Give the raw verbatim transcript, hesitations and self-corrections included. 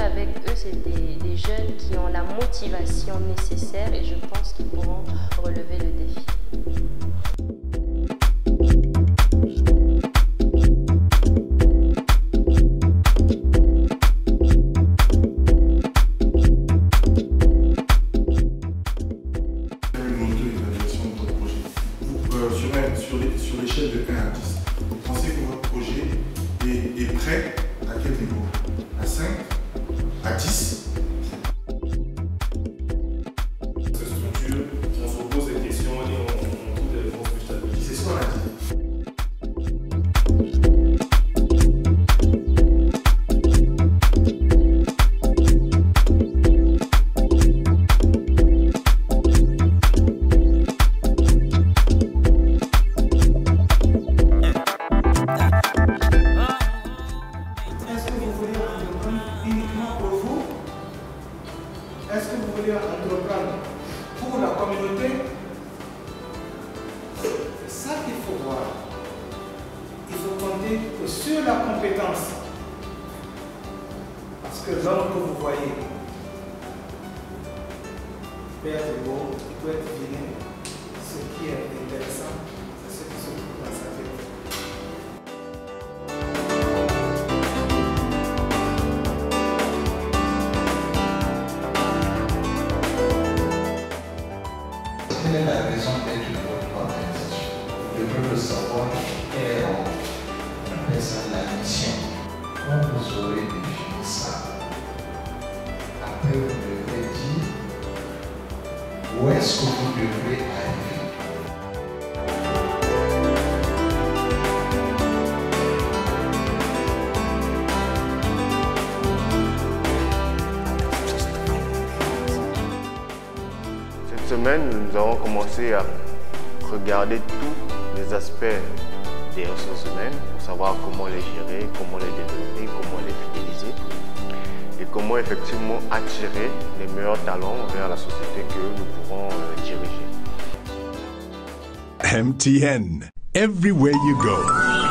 avec eux, c'est des, des jeunes qui ont la motivation nécessaire et je pense qu'ils pourront relever le défi. Sur l'échelle de un à dix, vous pensez que votre projet est, est prêt à quel niveau? À cinq? À dix? Cette structure, on se pose des questions et on, on trouve des réponses petit à petit. C'est ce qu'on a dit. Est-ce que vous voulez entreprendre pour la communauté? C'est ça qu'il faut voir. Il faut compter que sur la compétence. Parce que l'homme que vous voyez peut être beau, il peut être vilain. Ce qui est intéressant, c'est ce qui se trouve dans sa tête. Quelle est la raison d'être de votre organisation? Je veux le savoir et on appelle ça la mission. Quand vous aurez défini ça, après vous devrez dire où est-ce que vous devrez arriver. Cette semaine, nous avons commencé à regarder tous les aspects des ressources humaines pour savoir comment les gérer, comment les développer, comment les fidéliser et comment effectivement attirer les meilleurs talents vers la société que nous pourrons euh, diriger. M T N, everywhere you go.